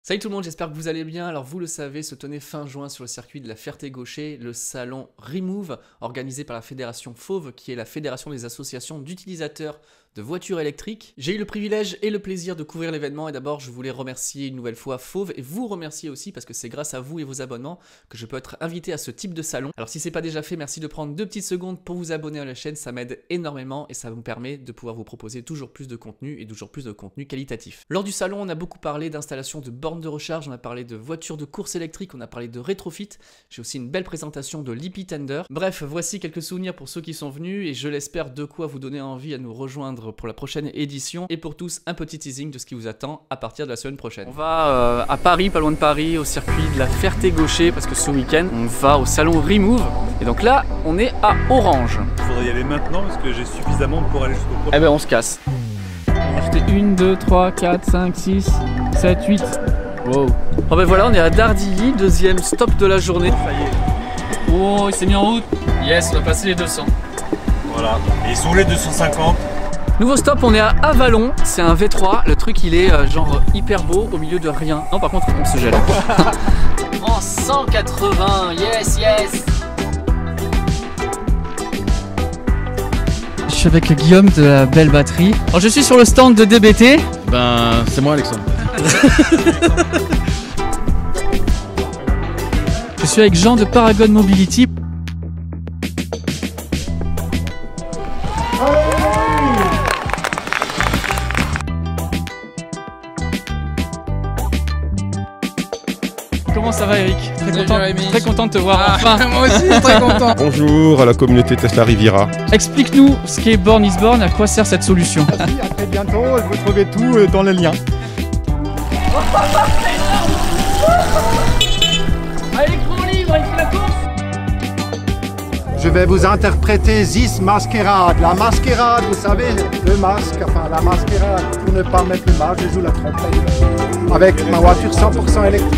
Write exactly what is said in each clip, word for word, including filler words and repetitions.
Salut tout le monde, j'espère que vous allez bien. Alors vous le savez, se tenait fin juin sur le circuit de la Ferté-Gaucher le salon Remove, organisé par la fédération Fauve, qui est la fédération des associations d'utilisateurs de voitures électriques. J'ai eu le privilège et le plaisir de couvrir l'événement et d'abord je voulais remercier une nouvelle fois Fauve et vous remercier aussi parce que c'est grâce à vous et vos abonnements que je peux être invité à ce type de salon. Alors si c'est pas déjà fait, merci de prendre deux petites secondes pour vous abonner à la chaîne, ça m'aide énormément et ça me permet de pouvoir vous proposer toujours plus de contenu et toujours plus de contenu qualitatif. Lors du salon, on a beaucoup parlé d'installation de bornes de recharge, on a parlé de voitures de course électrique, on a parlé de rétrofit, j'ai aussi une belle présentation de l'E P Tender. Bref, voici quelques souvenirs pour ceux qui sont venus et je l'espère de quoi vous donner envie à nous rejoindre pour la prochaine édition et pour tous un petit teasing de ce qui vous attend à partir de la semaine prochaine. On va euh, à Paris, pas loin de Paris, au circuit de la Ferté-Gaucher parce que ce week-end on va au salon Remove et donc là on est à Orange. Il faudrait y aller maintenant parce que j'ai suffisamment pour aller jusqu'au prochain. Eh ben on se casse. C'était une, deux, trois, quatre, cinq, six, sept, huit. Wow. Oh ben voilà, on est à Dardilly, deuxième stop de la journée. Ça y est. Oh, il s'est mis en route. Yes, on a passé les deux cents. Voilà. Et sous les deux cent cinquante. Nouveau stop, on est à Avalon, c'est un V trois, le truc il est euh, genre hyper beau au milieu de rien. Non par contre on se gèle. En cent quatre-vingts, yes yes. Je suis avec Guillaume de la Belle Batterie. Alors je suis sur le stand de D B T. Ben c'est moi Alexandre. Je suis avec Jean de Paragon Mobility. Comment ça va Eric? Très content, très content de te voir ah, enfin. Moi aussi très content. Bonjour à la communauté Tesla Riviera. Explique-nous ce qu'est Born is Born, à quoi sert cette solution? Merci, à très bientôt, vous trouvez tout dans le lien. Allez, grand livre, il fait la course. Je vais vous interpréter This Masquerade. La masquerade, vous savez, le masque, enfin la masquerade, pour ne pas mettre le masque, je joue la trompette avec ma voiture cent pour cent électrique.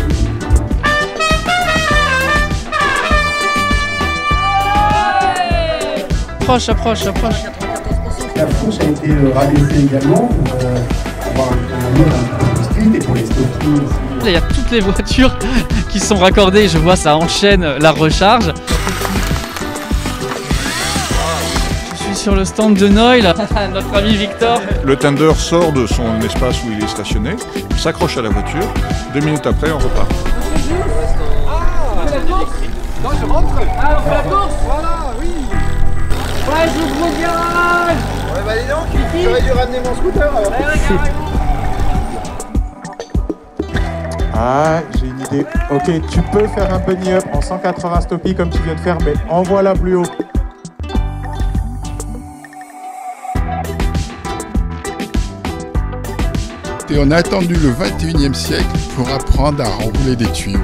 Approche, approche, approche. La fourche a été rabaissée également pour euh, avoir un mode un peu plus strict et pour les stocking aussi. Là, il y a toutes les voitures qui sont raccordées, je vois ça enchaîne la recharge. Je suis sur le stand de Noël, notre ami Victor. Le tender sort de son espace où il est stationné, s'accroche à la voiture, deux minutes après on repart. Ah, c'est la course. Non, je rentre. Ah, on fait la course. Voilà, oui. Ouais, j'ouvre le garage. Ouais, bah dis donc, j'aurais dû ramener mon scooter alors. Ah, j'ai une idée. Ok, tu peux faire un bunny up en cent quatre-vingts stoppie comme tu viens de faire, mais envoie-la plus haut. Et on a attendu le vingt et unième siècle pour apprendre à enrouler des tuyaux.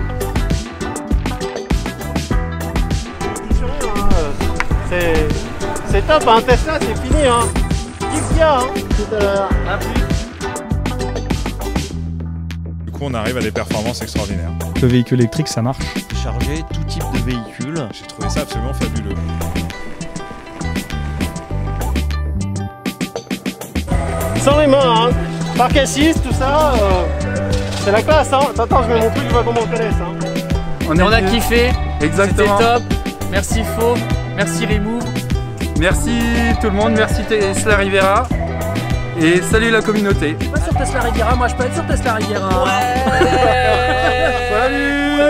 C'est c'est top, un hein, Tesla c'est fini hein. Kiff bien hein, tout à l'heure. À plus. Du coup on arrive à des performances extraordinaires. Le véhicule électrique ça marche. Charger tout type de véhicule. J'ai trouvé ça absolument fabuleux. Sans les mains hein. Park assist, tout ça, euh, c'est la classe hein. Attends, je mets mon truc, je vois comment on connaisse hein. On, on a kiffé, exactement. C'était top. Merci Fauve, merci Remove. Merci tout le monde, merci Tesla Riviera. Et salut la communauté. Je suis pas sur Tesla Riviera, moi je peux être sur Tesla Riviera. Ouais. Salut.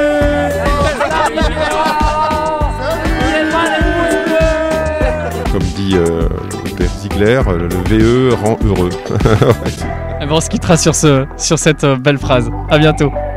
Comme dit euh, le père Ziegler, le V E rend heureux. Et bon, on se quittera sur, ce, sur cette belle phrase. À bientôt.